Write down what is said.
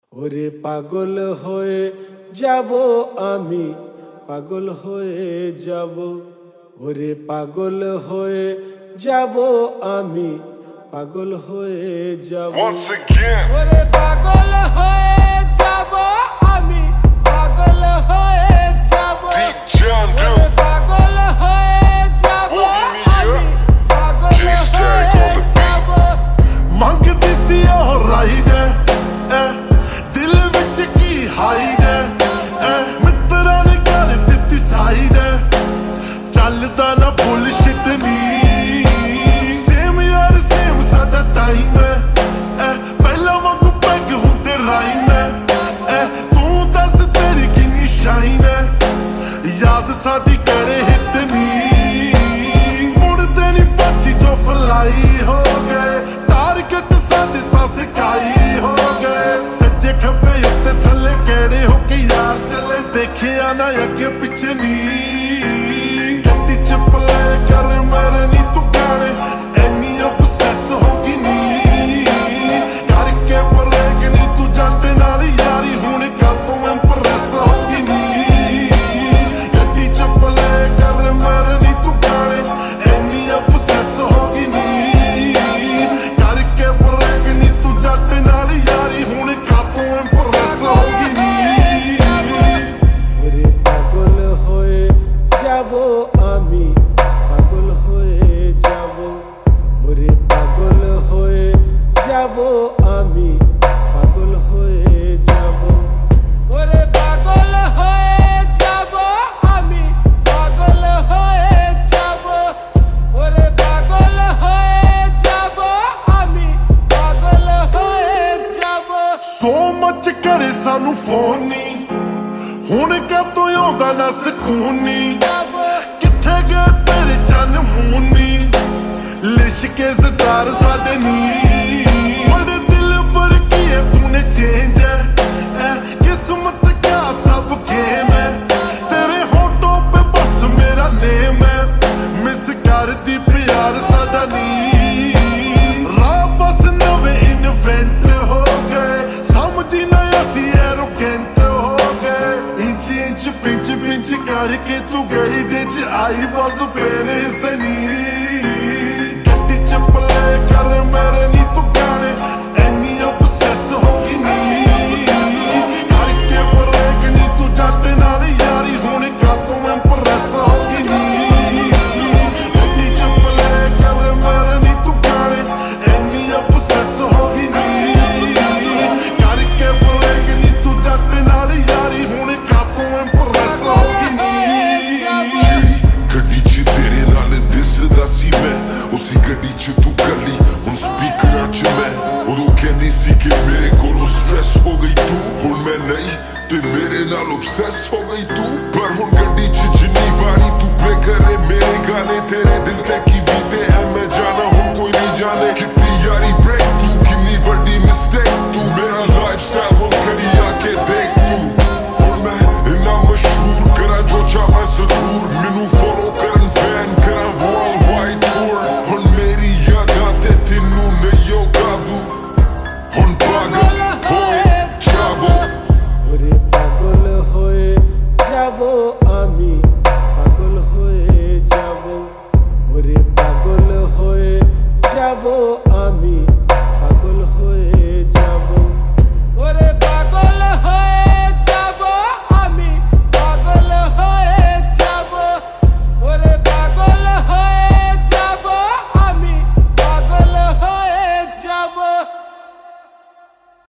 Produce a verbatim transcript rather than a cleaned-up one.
ওরে পাগল হয়ে যাব আমি, পাগল হয়ে যাব, ওরে পাগল হয়ে যাব আমি, পাগল হয়ে যাব। Once again, ওরে পাগল হয়ে যাব আমি, পাগল হয়ে যাব, Deep John ওরে Doe. পাগল হয়ে যাব আমি, পাগল হয়ে যাব। ਮੰਗਦੀ ਸੀ ਉਹ ਰਾਈਡ ਐ ਦਿਲ ਵਿੱਚ ਕੀ ਹਾਈਡ ਐ ਮਿੱਤਰਾਂ ਨੇ ਕਰ ਦਿੱਤੀ ਸਾਈਡ ਚੱਲਦਾ ਨਾ ਬੁਲਸ਼ਿਟ ਨੀ ਸੇਮ ਯਾਰ ਸੇਮ ਸਾਡਾ ਟਾਈਮ ਐ ਪਹਿਲਾਂ ਵਾਂਗੂ ਪੈਗ ਹੁੰਦੇ ਰਾਈਮ ਐ ਤੂੰ ਦੱਸ ਤੇਰੀ ਕਿੰਨੀ ਸ਼ਾਈਨ ਐ ਯਾਦ ਸਾਡੀ ਕਰੇ ਹਿੱਟ ਨੀ ਮੁੜਦੇ ਨੀ ਪਾਛੀ ਜੋ ਫਲਾਈ ਹੋ ਗਏ टारगेट साडे पासे काई हो गए सज्जे खब्बे उत्ते थल्ले केड़े हो के यार चले देखिया ना अगे पिछे नी गड्डी च प्ले कर मेरे नी तू गाने एनी obsess होगी नी करके ब्रेक नी तू जट नाल यारी हुण कातों इंप्रेस होगी नी गड्डी च प्ले कर मेरे नी तू गाने एनी obsess होगी नी আমি পাগল হয়ে যাব, ওরে পাগল হয়ে যাব আমি, পাগল হয়ে যাব, ওরে পাগল হয়ে যাব আমি, পাগল হয়ে যাব, ওরে পাগল হয়ে যাব আমি, পাগল হয়ে যাব। ਸੋ ਮੱਚ ਕਰੇ ਸਾਨੂੰ ਫੋਨ ਨੀ ਹੁਣ ਕਦੋਂ ਆਉਂਦਾ ਨਾ ਸਕੂਨ ਨੀ ਕਿੱਥੇ ਗਏ ਤੇਰੇ ਚੰਨ ਮੂੰਹ ਨੀ ਲਿਸ਼ਕੇ ਸਟਾਰ ਸਾਡੇ ਨੀ ਬੜੇ ਦਿਲ ਪਰ ਕੀ ਹੈ ਤੂਨੇ ਚੇਂਜ ਹੈ ਕਿਸਮਤ ਕਾ ਸਭ ਗੇਮ ਹੈ ਤੇਰੇ ਹੋਟੋਂ ਪੇ ਬਸ ਮੇਰਾ ਨੇਮ ਹੈ ਮਿਸ ਕਰਦੀ ਪਿਆਰ ਸਾਡਾ ਨੀ ਰਾਹ ਬਸ ਨਵੇਂ ਇਨਵੈਂਟ ਹੋ ਗਏ ਸਮਝੀ ਨਾ ਅਸੀਂ ਐਰੋਗੈਂਟ ਹੋ ਗਏ ਇੰਚ ਇੰਚ ਪਿੰਚ ਪਿੰਚ ਕਰਕੇ ਤੂੰ ਗਈ ਵਿੱਚ ਆਈ ਬਸ ਫੇਰੇ ਸਨੀ ਗੱਡੀ ਚ ਪਲੇ ਕਰ ਮੇਰੇ ਨੀ ਤੂੰ ਗਾਣੇ ਐਨੀ obsess ਹੋ ਗਈ ਨੀ ਕਰਕੇ ਬ੍ਰੇਕ ਨੀ ਤੂੰ ਜੱਟ ਨਾਲ ਯਾਰੀ ਹੁਣ ਕਾਤੋਂ ਇੰਪ੍ਰੈਸ ਹੋ ਗਈ ਨੀ ਗੱਡੀ ਚ ਪਲੇ ਕਰ ਮੇਰੇ ਨੀ ਤੂੰ ਗਾਣੇ ਐਨੀ obsess ਹੋ ਗਈ ਨੀ ਕਰਕੇ ਬ੍ਰੇਕ ਨੀ ਤੂੰ ਜੱਟ ਨਾਲ ਯਾਰੀ ਹੁਣ ਕਾਤੋਂ ਇੰਪ੍ਰੈਸ ਹੋ ਗਈ ਨੀ ਗੱਡੀ 'ਚ ਤੇਰੇ ਨਾਲ ਦਿਸਦਾ ਸੀ ਮੈਂ ਉਸੀ ਗੱਡੀ 'ਚ ਤੂੰ ਕੱਲੀ ਹੁਣ ਸਪੀਕਰਾਂ 'ਚ ਮੈਂ ਉਦੋਂ ਕਹਿੰਦੀ ਸੀ ਕਿ ਮੇਰੇ ਕੋਲੋਂ ਸਟ੍ਰੈਸ ਹੋ ਗਈ ਤੂੰ ਹੁਣ ਮੈਂ ਨਹੀਂ ਤੇ ਮੇਰੇ ਨਾਲ obsess ਹੋ